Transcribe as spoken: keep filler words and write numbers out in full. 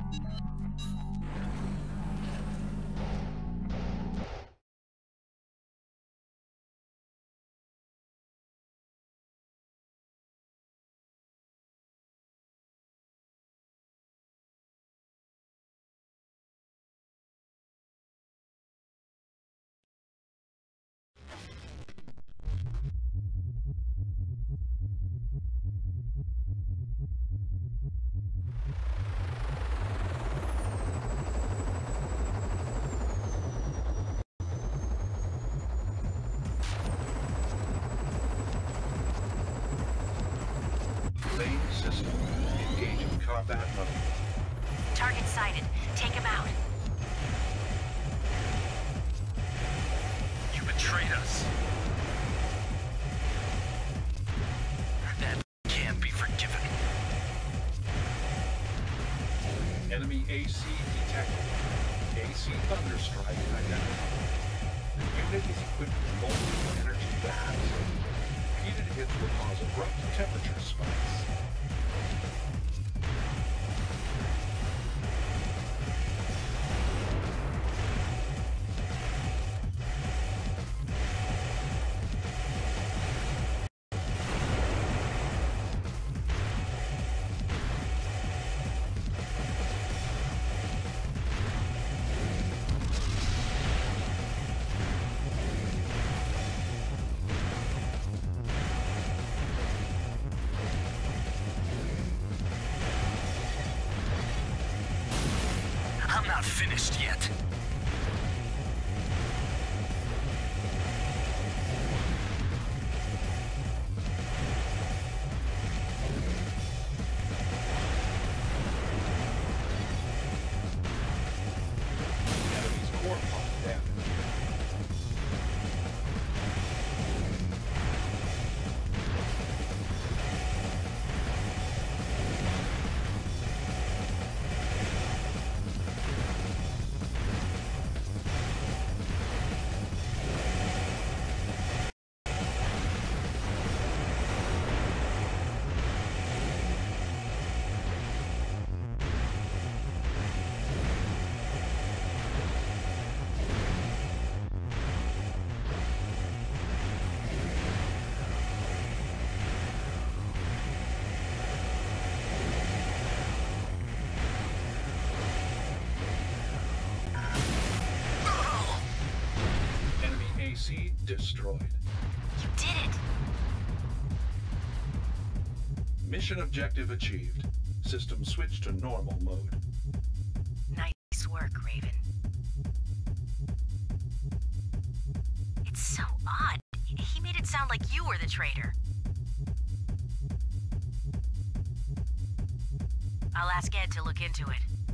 Main system. Engage in combat mode. Target sighted. Take him out. You betrayed us. That can't be forgiven. Enemy A C detected. A C Thunderstrike identified. The unit is equipped with multiple energy baths. Repeated hits will cause abrupt temperature spikes. I'm not finished yet. Enemy's core pod damaged. A C destroyed. You did it! Mission objective achieved. System switched to normal mode. Nice work, Raven. It's so odd. He made it sound like you were the traitor. I'll ask Ed to look into it.